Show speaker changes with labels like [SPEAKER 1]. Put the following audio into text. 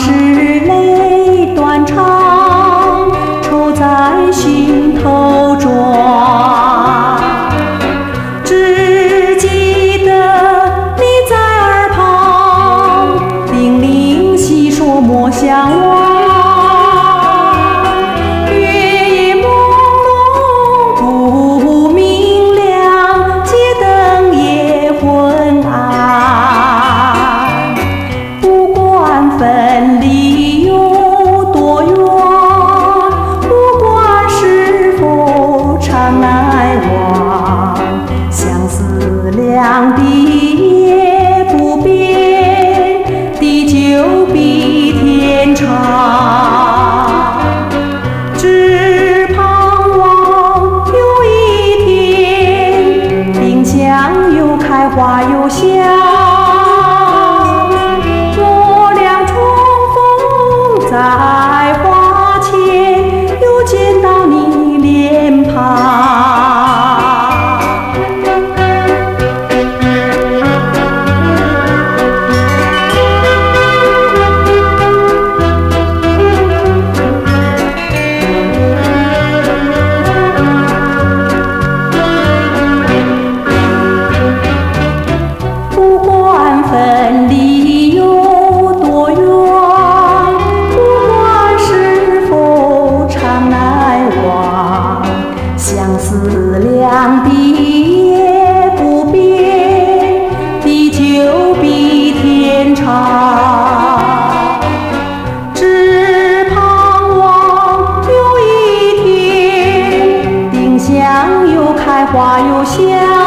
[SPEAKER 1] 是泪断肠，愁在心头转。只记得你在耳旁叮咛细说莫相忘。月夜朦胧不明亮，街灯也昏暗。不管分离有多远，不管是否常来往，相思两地也不变，地久比天长。只盼望有一天，丁香又开花又香。在花前又见到你脸庞。不管分离有多远，相思两地也不变，地久比天长。只盼望有一天，丁香又开花又香。